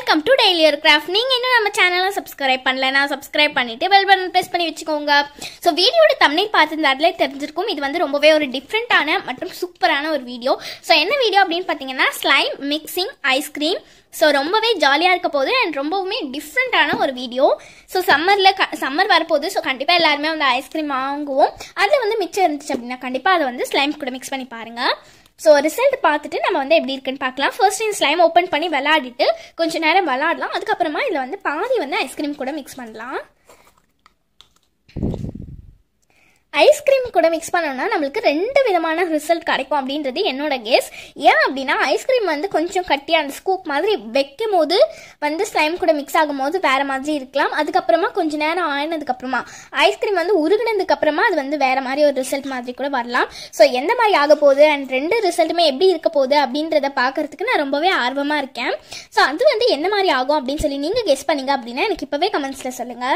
Welcome to Daily Craft. நீங்க இன்னும் நம்ம சேனலை சப்ஸ்கிரைப் பண்ணலனா சப்ஸ்கிரைப் பண்ணிட்டு பெல் பட்டன் பிரஸ் பண்ணி வச்சுக்கோங்க. சோ வீடியோட தம்ப்நெயில் பார்த்திருந்தாலே தெரிஞ்சிருக்கும் இது வந்து ரொம்பவே ஒரு டிஃபரண்டான மற்றும் சூப்பரான ஒரு வீடியோ. சோ என்ன வீடியோ அப்படினு பாத்தீங்கன்னா ஸ்லைம் மிக்சிங் ஐஸ்கிரீம். சோ ரொம்பவே ஜாலியா இருக்க போகுது and ரொம்பவே டிஃபரண்டான ஒரு வீடியோ. சோ சம்மர் வரப்போகுது. சோ கண்டிப்பா எல்லாரும் வந்து ஐஸ்கிரீம் வாங்குவோம். அதுல வந்து மிச்சம் இருந்துச்சு அப்படினா கண்டிப்பா அதை வந்து ஸ்லைம் கூட மிக்ஸ் பண்ணி பாருங்க. So result பார்த்துட்டு நம்ம வந்து எப்படி இருக்குன்னு பார்க்கலாம். ஃபர்ஸ்ட் இந்த ஸ்லைம் ஓபன் பண்ணி விளையாடிட்டு கொஞ்ச நேரம் விளையாடலாம். அதுக்கு அப்புறமா இதுல வந்து பாதி வந்து ஐஸ்கிரீம் கூட மிக்ஸ் பண்ணலாம். ஐஸ்கிரீம் கூட மிக்ஸ் பண்ணோம்னா நம்மளுக்கு ரெண்டு விதமான ரிசல்ட் கிடைக்கும் அப்படின்றது என்னோட கெஸ். ஏன் அப்படின்னா ஐஸ்கிரீம் வந்து கொஞ்சம் கட்டியா அந்த ஸ்கூப் மாதிரி வைக்கும் போது வந்து ஸ்லைம் கூட மிக்ஸ் ஆகும் போது வேற மாதிரி இருக்கலாம். அதுக்கப்புறமா கொஞ்ச நேரம் ஆயினதுக்கு அப்புறமா ஐஸ்கிரீம் வந்து உருகினதுக்கு அப்புறமா அது வந்து வேற மாதிரி ஒரு ரிசல்ட் மாதிரி கூட வரலாம். ஸோ எந்த மாதிரி ஆக போகுது அண்ட் ரெண்டு ரிசல்ட்டுமே எப்படி இருக்க போகுது அப்படின்றத பார்க்கறதுக்கு நான் ரொம்பவே ஆர்வமா இருக்கேன். ஸோ அது வந்து என்ன மாதிரி ஆகும் அப்படின்னு சொல்லி நீங்க கெஸ் பண்ணீங்க அப்படின்னா எனக்கு இப்பவே கமெண்ட்ஸ்ல சொல்லுங்க.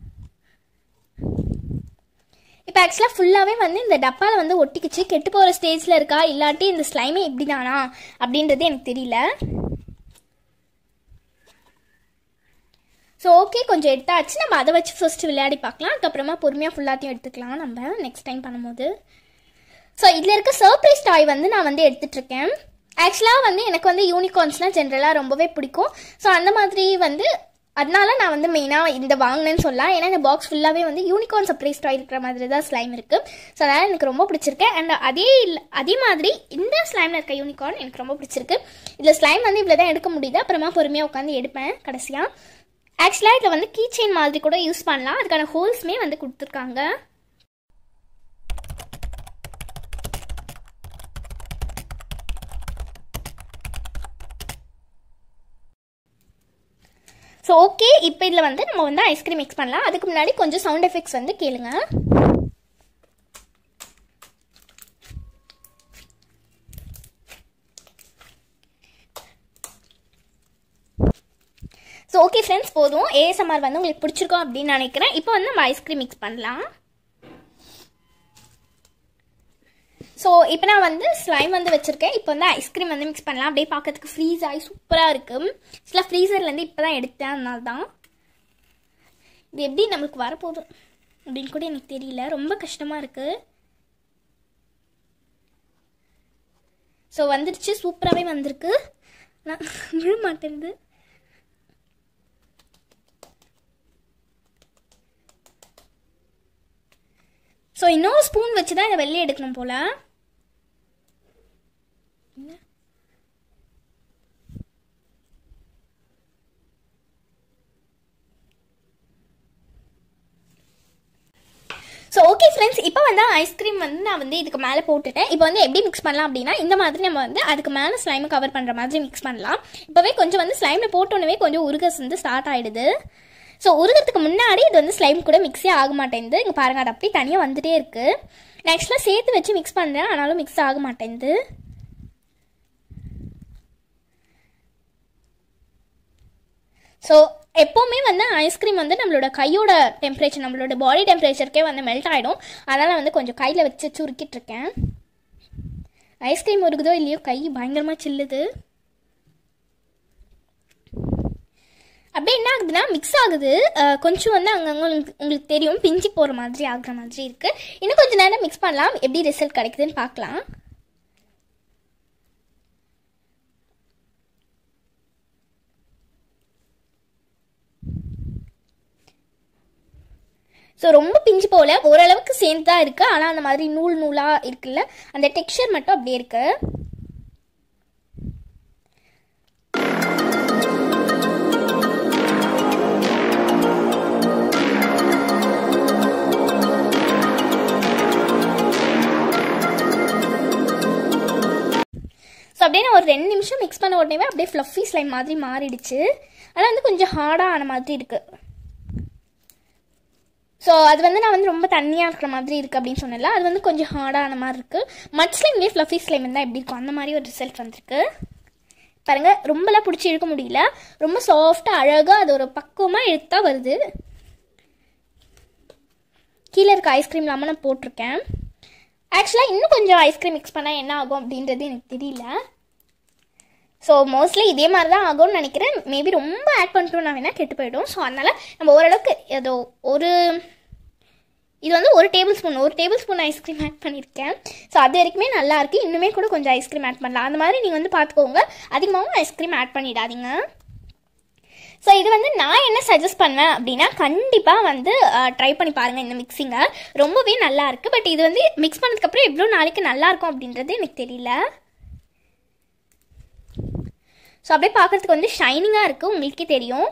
இப்போ ஆக்சுவலாக ஃபுல்லாகவே வந்து இந்த டப்பாவில் வந்து ஒட்டிக்கிச்சு, கெட்டு போகிற ஸ்டேஜில் இருக்கா இல்லாட்டி இந்த ஸ்லைமே இப்படி தானா அப்படின்றது எனக்கு தெரியல. ஸோ ஓகே கொஞ்சம் எடுத்தாச்சு. நம்ம அதை வச்சு ஃபர்ஸ்ட் விளையாடி பார்க்கலாம். அதுக்கப்புறமா பொறுமையாக ஃபுல்லாத்தையும் எடுத்துக்கலாம் நம்ம நெக்ஸ்ட் டைம் பண்ணும்போது. ஸோ இதில் இருக்க சர்ப்ரைஸ் டாய் வந்து நான் வந்து எடுத்துட்ருக்கேன். ஆக்சுவலாக வந்து எனக்கு வந்து யூனிகார்ன்ஸ்னால் ஜென்ரலாக ரொம்பவே பிடிக்கும். ஸோ அந்த மாதிரி வந்து அதனால நான் வந்து மெயினாக இந்த வாங்கினேன்னு சொல்லலாம். ஏன்னா இந்த பாக்ஸ் ஃபுல்லாகவே வந்து யூனிகார்ன் சர்ப்ரைஸ் டாய் இருக்கிற மாதிரி தான் ஸ்லைம் இருக்குது. ஸோ அதனால் எனக்கு ரொம்ப பிடிச்சிருக்கு. அண்ட் அதே மாதிரி இந்த ஸ்லைமில் இருக்க யூனிகார்ன் எனக்கு ரொம்ப பிடிச்சிருக்கு. இதில் ஸ்லைம் வந்து இவ்வளோ தான் எடுக்க முடியுது. அப்புறமா பொறுமையாக உட்காந்து எடுப்பேன் கடைசியாக. ஆக்சுவலாக இதில் வந்து கீ செயின் மாதிரி கூட யூஸ் பண்ணலாம். அதுக்கான ஹோல்ஸுமே வந்து கொடுத்துருக்காங்க. ஸோ ஓகே இப்போ இதில் வந்து நம்ம வந்து ஐஸ்கிரீம் மிக்ஸ் பண்ணலாம். அதுக்கு முன்னாடி கொஞ்சம் சவுண்ட் எஃபெக்ட்ஸ் வந்து கேளுங்க. ஸோ ஓகே ஃப்ரெண்ட்ஸ் போதும். ASMR வந்து உங்களுக்கு பிடிச்சிருக்கோம் அப்படின்னு நினைக்கிறேன். இப்போ வந்து நம்ம ஐஸ்கிரீம் மிக்ஸ் பண்ணலாம். ஸோ இப்போ நான் வந்து ஸ்லைம் வந்து வச்சுருக்கேன். இப்போ வந்து ஐஸ்கிரீம் வந்து மிக்ஸ் பண்ணலாம். அப்படியே பார்க்கறதுக்கு ஃப்ரீஸ் ஆகி சூப்பராக இருக்குது. ஆக்சுவலாக ஃப்ரீசர்லேருந்து இப்போ தான் எடுத்தேன். அதனால தான் இது எப்படி நம்மளுக்கு வரப்போகுது அப்படின்னு கூட எனக்கு தெரியல. ரொம்ப கஷ்டமாக இருக்குது. ஸோ வந்துடுச்சு, சூப்பராகவே வந்திருக்கு. நான் விழ மாட்டேங்குது. ஸோ இன்னொரு ஸ்பூன் வச்சு தான் இதை வெளியே எடுக்கணும் போல். ஸோ ஓகே ஃப்ரெண்ட்ஸ் இப்போ வந்து ஐஸ்கிரீம் வந்து நான் வந்து இதுக்கு மேலே போட்டுட்டேன். இப்போ வந்து எப்படி மிக்ஸ் பண்ணலாம் அப்படின்னா இந்த மாதிரி நம்ம வந்து அதுக்கு மேலே ஸ்லைமை கவர் பண்ணுற மாதிரி மிக்ஸ் பண்ணலாம். இப்போவே கொஞ்சம் வந்து ஸ்லைமில் போட்டோன்னே கொஞ்சம் உருகஸ் வந்து ஸ்டார்ட் ஆகிடுது. ஸோ உருகிறதுக்கு முன்னாடி இது வந்து ஸ்லைம் கூட மிக்ஸே ஆக மாட்டேங்குது. இங்கே பாருங்கள் அது அப்படி தனியாக வந்துட்டே இருக்குது. நான் ஆக்சுவலாக சேர்த்து வச்சு மிக்ஸ் பண்ணுறேன், ஆனாலும் மிக்ஸ் ஆக மாட்டேங்குது. ஸோ எப்போவுமே வந்து ஐஸ்கிரீம் வந்து நம்மளோட கையோட டெம்பரேச்சர் நம்மளோட பாடி டெம்பரேச்சருக்கே வந்து மெல்ட் ஆகிடும். அதனால் வந்து கொஞ்சம் கையில் வச்சு உருக்கிட்டு இருக்கேன். ஐஸ்கிரீம் உருகுதோ இல்லையோ கை பயங்கரமாக சில்லுது. அப்படியே என்ன ஆகுதுன்னா மிக்ஸ் ஆகுது. கொஞ்சம் வந்து அங்கங்கே உங்களுக்கு தெரியும் பிஞ்சு போகிற மாதிரி ஆகுற மாதிரி இருக்குது. இன்னும் கொஞ்சம் நேரம் மிக்ஸ் பண்ணலாம். எப்படி ரிசல்ட் கிடைக்குதுன்னு பார்க்கலாம். ஸோ ரொம்ப பிஞ்சு போகல, ஓரளவுக்கு சேர்ந்து தான் இருக்குது. ஆனால் அந்த மாதிரி நூல் நூலாக இருக்குல்ல அந்த டெக்ஸ்சர் மட்டும் அப்படியே இருக்குது. ஸோ அப்படியே நான் ஒரு 2 நிமிஷம் மிக்ஸ் பண்ண உடனே அப்படியே ஃப்ளஃபி ஸ்லைம் மாதிரி மாறிடுச்சு. ஆனால் வந்து கொஞ்சம் ஹார்டாக ஆன மாதிரி இருக்குது. ஸோ அது வந்து நான் வந்து ரொம்ப தண்ணியாக இருக்கிற மாதிரி இருக்குது அப்படின்னு சொன்னல, அது வந்து கொஞ்சம் ஹார்டான மாதிரி இருக்குது. மட் ஸ்லைம்லேயே ஃப்ளஃபி ஸ்லைம் இருந்தால் எப்படி இருக்கும் அந்த மாதிரி ஒரு ரிசல்ட் வந்திருக்கு. பாருங்கள் ரொம்பலாம் பிடிச்சி இழுக்க முடியல. ரொம்ப சாஃப்டாக அழகாக அது ஒரு பக்குவமாக எடுத்தா வருது. கீழே இருக்க ஐஸ்கிரீம் இல்லாமல் நான் போட்டிருக்கேன். ஆக்சுவலாக இன்னும் கொஞ்சம் ஐஸ்கிரீம் மிக்ஸ் பண்ணால் என்ன ஆகும் அப்படின்றது எனக்கு தெரியல. ஸோ மோஸ்ட்லி இதே மாதிரி தான் ஆகும்னு நினைக்கிறேன். மேபி ரொம்ப ஆட் பண்ணிட்டோம்னா வேணால் கெட்டு போயிடும். ஸோ அதனால் நம்ம ஓரளவுக்கு ஏதோ இது வந்து ஒரு டேபிள் ஸ்பூன் ஐஸ்கிரீம் ஆட் பண்ணியிருக்கேன். ஸோ அது வரைக்குமே நல்லாயிருக்கு. இன்னுமே கூட கொஞ்சம் ஐஸ்கிரீம் ஆட் பண்ணலாம். அந்த மாதிரி நீங்கள் வந்து பார்த்துக்கோங்க. அதிகமாகவும் ஐஸ்கிரீம் ஆட் பண்ணிடாதீங்க. ஸோ இது வந்து நான் என்ன சஜஸ்ட் பண்ணுவேன் அப்படின்னா, கண்டிப்பாக வந்து ட்ரை பண்ணி பாருங்கள் இந்த மிக்சிங்கை. ரொம்பவே நல்லாயிருக்கு. பட் இது வந்து மிக்ஸ் பண்ணதுக்கப்புறம் எவ்வளோ நாளைக்கு நல்லாயிருக்கும் அப்படின்றது எனக்கு தெரியல. ஸோ அப்படியே பார்க்குறதுக்கு வந்து ஷைனிங்காக இருக்குது, உங்களுக்கே தெரியும்.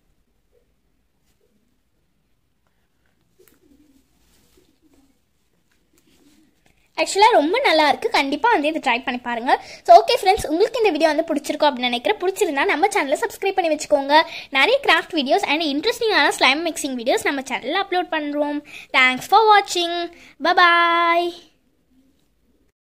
ஆக்சுவலாக ரொம்ப நல்லா இருக்குது. கண்டிப்பாக வந்து இது ட்ரை பண்ணி பாருங்கள். ஸோ ஓகே ஃப்ரெண்ட்ஸ், உங்களுக்கு இந்த வீடியோ வந்து பிடிச்சிருக்கோம் அப்படின்னு நினைக்கிறேன். பிடிச்சிருந்தா நம்ம சேனலை சப்ஸ்கிரைப் பண்ணி வச்சுக்கோங்க. நிறைய கிராஃப்ட் வீடியோஸ் அண்ட் இன்ட்ரெஸ்டிங்கான ஸ்லைம் மிக்சிங் வீடியோஸ் நம்ம சேனலில் அப்லோட் பண்ணுறோம். தேங்க்ஸ் ஃபார் வாட்சிங். பாய்.